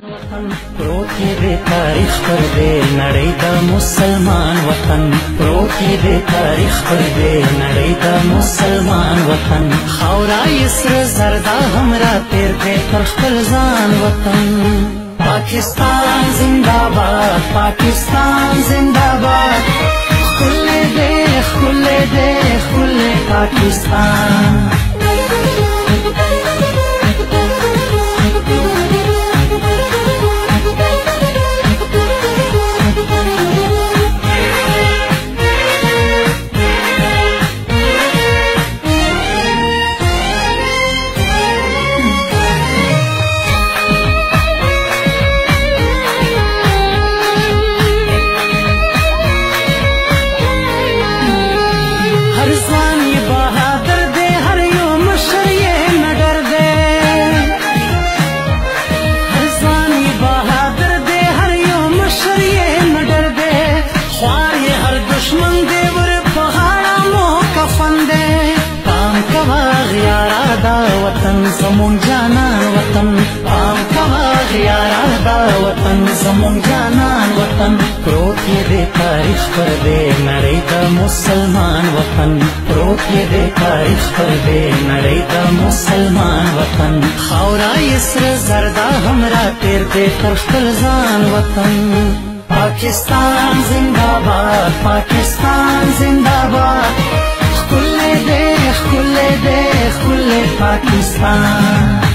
پروت دې تاریخ پر دې نړۍ د مسلمان وطن پروت دې تاریخ پر دې نړۍ د مسلمان وطن خاورای سر زردا همرا تیر دې تر خپل ځان وطن پاکستان زنده‌باد پاکستان زنده‌باد خل دې پاکستان زمون جانان وطن پام کوا غیارا دا وطن زمون جانان وطن پروت دې تاریخ پر دې نړۍ د مسلمان وطن پروت دې تاریخ پر دې نړۍ د مسلمان وطن خاورای سر زردا همرا تیر دې تر خپل ځان وطن پاکستان زنده‌باد پاکستان زنده‌باد خل دې پاکستان